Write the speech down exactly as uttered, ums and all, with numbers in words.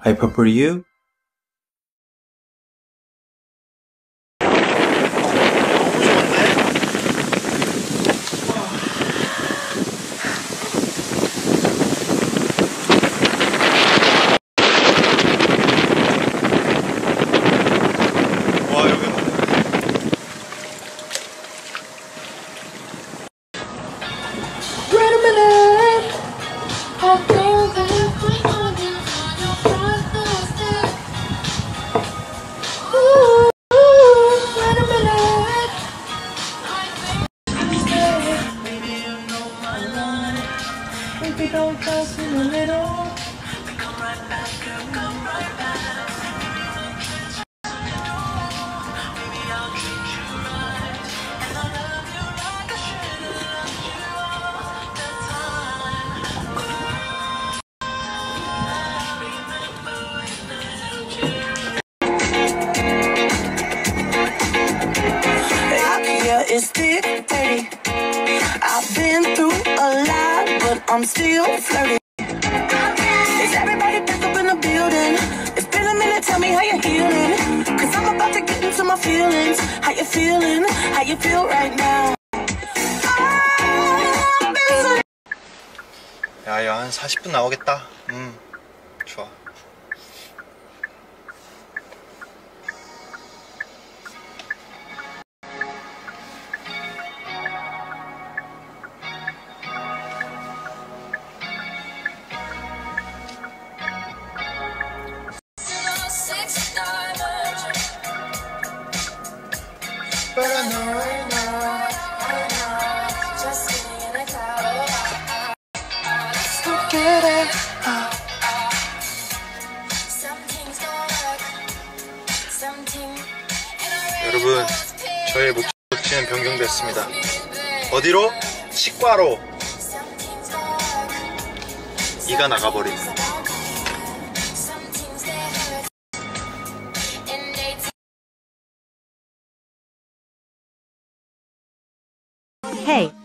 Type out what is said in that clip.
Hyper for you? Don't trust me a little. Come right back, girl, come right back. Maybe I'll treat you right, and I'll love you like I should have loved you all the time. Remember when I loved you. Ikea is thick, pretty. I've been through a lot, but I'm still flirty. Is everybody back up in the building? It's been a minute, tell me how you're healing. Cause I'm about to get into my feelings. How you feeling? How you feel right now? 야야 한 사십 분 나오겠다. 음 좋아. But I know, I know, I know, just sitting in a cloud. Forget it. 여러분, 저의 목적지는 변경됐습니다. 어디로? 치과로. 이가 나가버린. Hey,